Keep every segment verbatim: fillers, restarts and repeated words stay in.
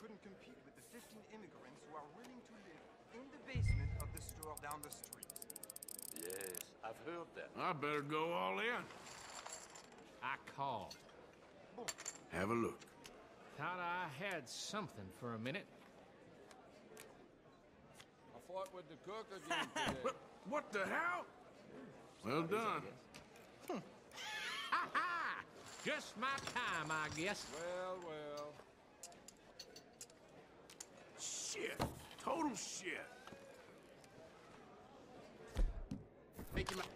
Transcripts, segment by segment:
couldn't compete with the fifteen immigrants who are willing to live in the basement of the store down the street. Yes, I've heard that. I better go all in. I called. Have a look. Thought I had something for a minute. I fought with the cook again today. What, what the hell? Well done. Ha ha! Just my time, I guess. Well, well. Shit. Total shit. Make him.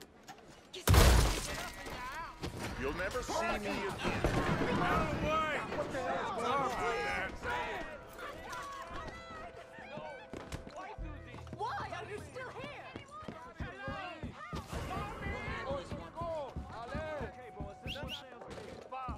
You'll never see me again. Out of the way! What the hell? Sorry about that. Why are you still here? Oh, it's gonna go. Allez. Okay, boss. This one sounds good. Bob.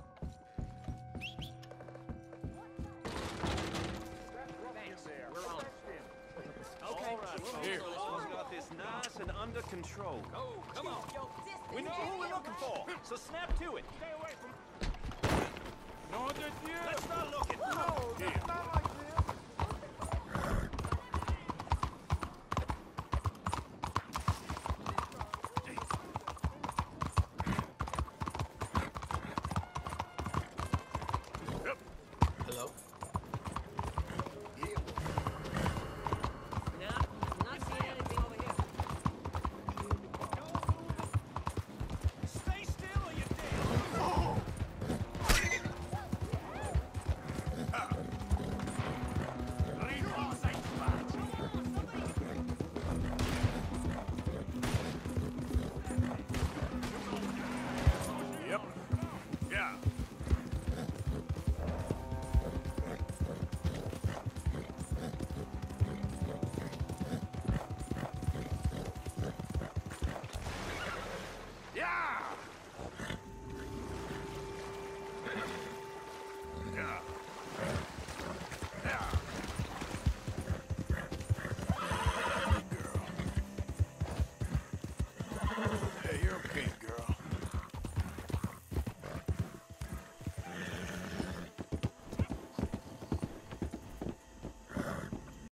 Thanks. We're on. Okay, Here. so this one's got this nice and under control. Oh, come on. We know who we're looking for, so snap to it. Stay away from... No, that's you. Let's start looking. No, that's not like this. Yep. Hello?